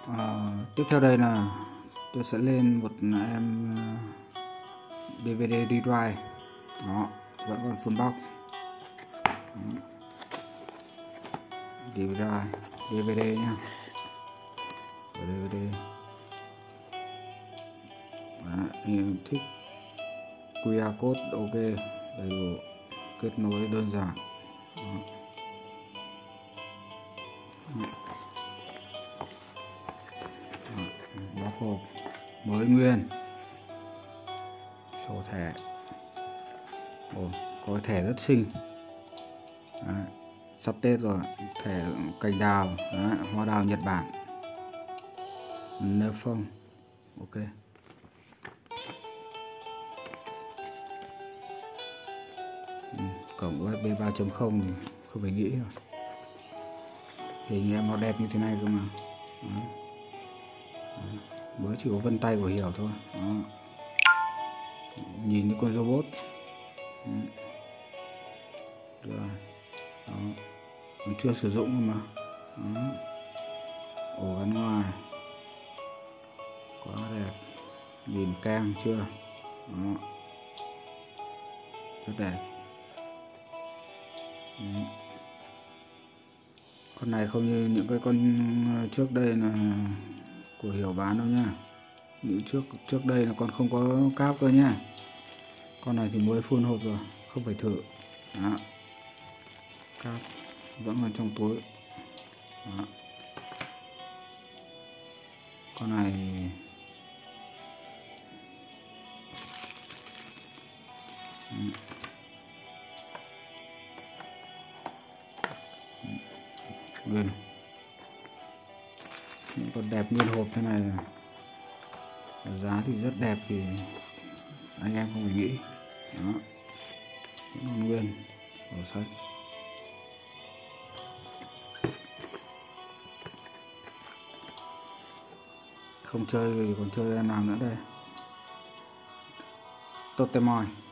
Tiếp theo đây là tôi sẽ lên một em DVD D-Drive. Đó, vẫn còn full box. DVD nhá. DVD. Anh thích QR code ok, đầy đủ, kết nối đơn giản. Bóc hộp mới nguyên, sổ thẻ. Có thẻ rất xinh. Đấy, sắp Tết rồi, thẻ cành đào. Đấy, hoa đào Nhật Bản, nơ phong ok. Cổng USB 3.0 thì không phải nghĩ rồi, hình em nó đẹp như thế này cơ mà. Đấy. Mới chỉ có vân tay của Hiểu thôi. Đó. Nhìn như con robot. Rồi. Đó. Còn chưa sử dụng mà. Đó. Ổ gắn ngoài quá đẹp, nhìn căng chưa. Đó. Rất đẹp. Con này không như những cái con trước đây là của Hiểu bán đâu nha. Những trước đây là con không có cáp cơ nha. Con này thì mới full hộp rồi, không phải thử. Đó. Cáp vẫn còn trong túi. Đó. Con này nguyên, những con đẹp nguyên hộp thế này, giá thì rất đẹp thì anh em không phải nghĩ. Đó, những con nguyên sổ sách. Không chơi thì còn chơi em nào nữa đây. Totemoy.